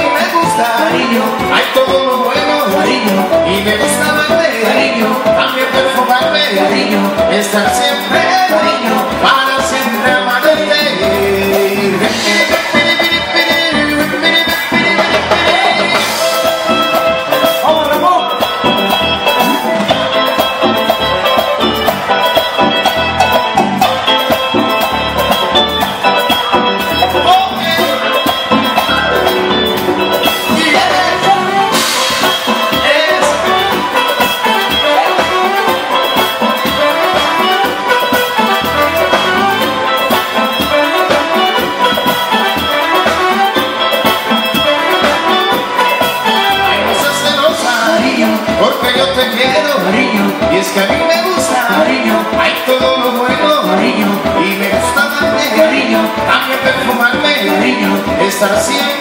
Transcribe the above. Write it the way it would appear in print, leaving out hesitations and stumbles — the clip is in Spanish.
mí me gusta, cariño, hay todo lo bueno, cariño, y me gusta amarte, cariño, también perfumarme, cariño, estar siempre, cariño, para siempre amarte. ¡Vamos, Ramón! Porque yo te quiero, Cariño, y es que a mí me gusta, cariño, hay todo lo bueno, cariño, y me gusta amarte, cariño, también perfumarme, cariño, estar siempre